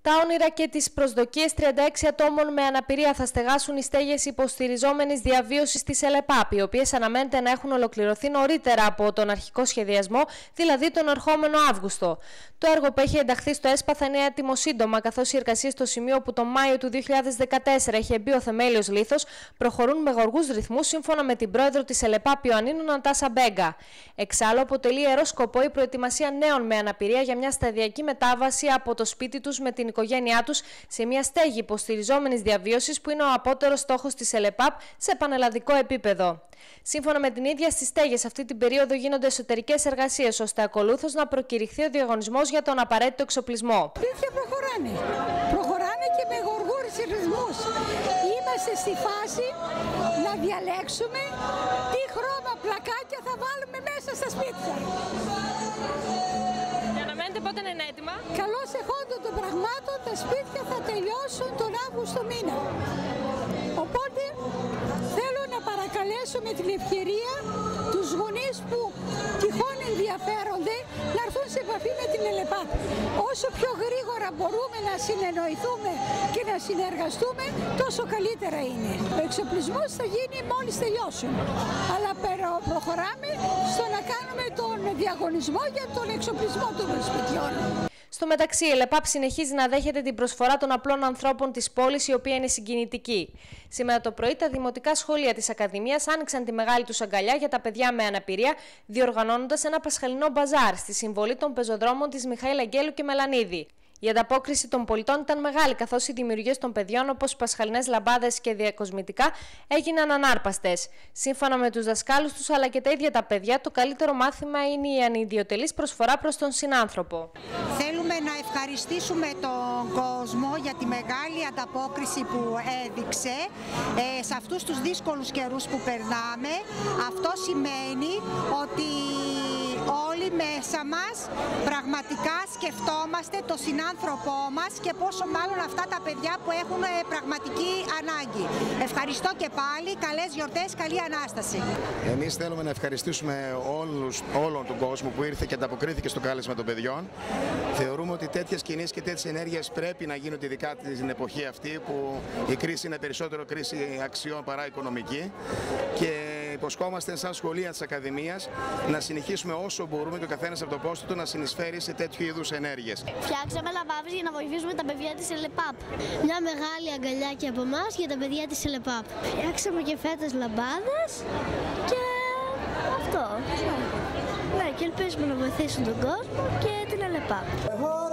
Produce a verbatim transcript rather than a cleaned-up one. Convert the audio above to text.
Τα όνειρα και τις προσδοκίες τριάντα έξι ατόμων με αναπηρία θα στεγάσουν οι στέγες υποστηριζόμενης διαβίωσης της ΕΛΕΠΑΠ, οι οποίες αναμένεται να έχουν ολοκληρωθεί νωρίτερα από τον αρχικό σχεδιασμό, δηλαδή τον ερχόμενο Αύγουστο. Το έργο που έχει ενταχθεί στο ΕΣΠΑ θα είναι έτοιμο σύντομα, καθώς οι εργασίες στο σημείο που τον Μάιο του δύο χιλιάδες δεκατέσσερα είχε μπει ο θεμέλιος λίθος προχωρούν με γοργούς ρυθμούς, σύμφωνα με την πρόεδρο της ΕΛΕΠΑΠ Ιωαννίνου Νατάσα Μπέγκα. Εξάλλου, αποτελεί ιερό σκοπό η προετοιμασία νέων με αναπηρία για μια σταδιακή μετάβαση από το σπίτι τους με την οικογένειά τους σε μια στέγη υποστηριζόμενης διαβίωσης, που είναι ο απότερος στόχος της ΕΛΕΠΑΠ σε πανελλαδικό επίπεδο. Σύμφωνα με την ίδια, στις στέγες αυτή την περίοδο γίνονται εσωτερικές εργασίες, ώστε ακολούθως να προκηρυχθεί ο διαγωνισμός για τον απαραίτητο εξοπλισμό. Τέτοια προχωράνε. Προχωράνε και με γοργούς ρυθμούς. Είμαστε στη φάση να διαλέξουμε τι χρώμα πλακάκια θα βάλουμε μέσα στα σπίτια. Πότε να είναι έτοιμα? Καλώς εχόντων των πραγμάτων, τα σπίτια θα τελειώσουν τον Αύγουστο μήνα. Οπότε θέλω να παρακαλέσω με την ευκαιρία τους γονείς που τυχόν ενδιαφέρονται να έρθουν σε επαφή με την ΕΛΕΠΑΠ. Όσο πιο γρήγορα μπορούμε να συνεννοηθούμε και να συνεργαστούμε, τόσο καλύτερα είναι. Ο εξοπλισμός θα γίνει μόλις τελειώσουν. Αλλά προχωράμε στο να κάνουμε τον διαγωνισμό για τον εξοπλισμό των σπιτιών. Στο μεταξύ, η ΕΛΕΠΑΠ συνεχίζει να δέχεται την προσφορά των απλών ανθρώπων της πόλης, η οποία είναι συγκινητική. Σήμερα το πρωί, τα δημοτικά σχολεία της Ακαδημίας άνοιξαν τη μεγάλη τους αγκαλιά για τα παιδιά με αναπηρία, διοργανώνοντας ένα πασχαλινό μπαζάρ στη συμβολή των πεζοδρόμων της Μιχαήλ Αγγέλου και Μελανίδη. Η ανταπόκριση των πολιτών ήταν μεγάλη, καθώς οι δημιουργίες των παιδιών, όπως πασχαλινές λαμπάδες και διακοσμητικά, έγιναν ανάρπαστες. Σύμφωνα με τους δασκάλους τους αλλά και τα ίδια τα παιδιά, το καλύτερο μάθημα είναι η ανιδιοτελής προσφορά προς τον συνάνθρωπο. Θέλουμε να ευχαριστήσουμε τον κόσμο για τη μεγάλη ανταπόκριση που έδειξε ε, σε αυτούς τους δύσκολους καιρούς που περνάμε. Αυτό σημαίνει ότι όλοι μέσα μας πραγματικά σκεφτόμαστε το συνάνθρωπό μας και πόσο μάλλον αυτά τα παιδιά που έχουν πραγματική ανάγκη. Ευχαριστώ και πάλι, καλές γιορτές, καλή Ανάσταση. Εμείς θέλουμε να ευχαριστήσουμε όλους, όλον τον κόσμο που ήρθε και ανταποκρίθηκε στο κάλεσμα των παιδιών. Θεωρούμε ότι τέτοιες κινήσεις και τέτοιες ενέργειες πρέπει να γίνονται, ειδικά την εποχή αυτή που η κρίση είναι περισσότερο κρίση αξιών παρά οικονομική, και υποσχόμαστε σαν σχολεία της Ακαδημίας να συνεχίσουμε όσο μπορούμε και ο καθένας από το πόστο του να συνεισφέρει σε τέτοιου είδους ενέργειες. Φτιάξαμε λαμπάδες για να βοηθήσουμε τα παιδιά της ΕΛΕΠΑΠ. Μια μεγάλη αγκαλιά και από εμάς για τα παιδιά της ΕΛΕΠΑΠ. Φτιάξαμε και φέτος λαμπάδες και αυτό. Ναι, και ελπίζουμε να βοηθήσουν τον κόσμο και την ΕΛΕΠΑΠ.